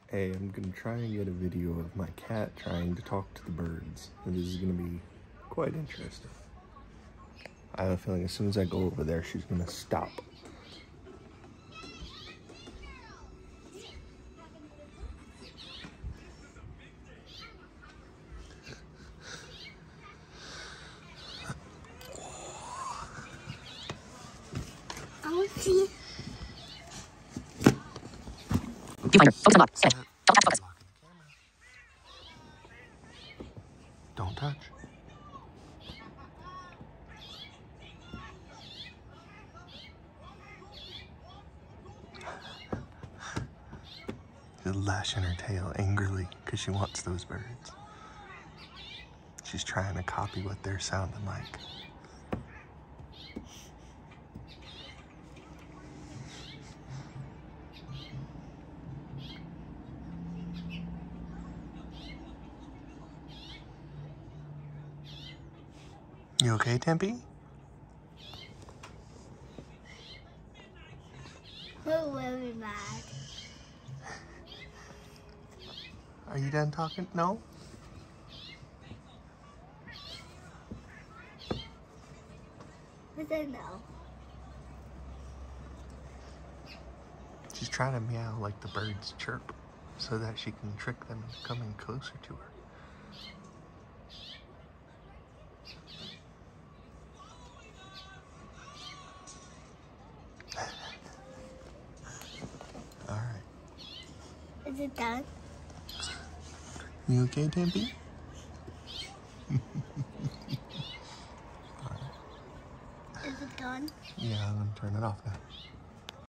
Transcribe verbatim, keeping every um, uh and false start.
Hey, I'm gonna try and get a video of my cat trying to talk to the birds. And this is gonna be quite interesting. I have a feeling as soon as I go over there, she's gonna stop. I want to see. Viewfinder. Focus on lock. Sketch. Double tap to focus. Don't touch. She's lashing her tail angrily because she wants those birds. She's trying to copy what they're sounding like. You okay, Tempy? We're really mad. Are you done talking? No? I said no. She's trying to meow like the birds chirp so that she can trick them into coming closer to her. All right. Is it done? You okay, Tempy? Is it done? Yeah, I'm gonna turn it off now.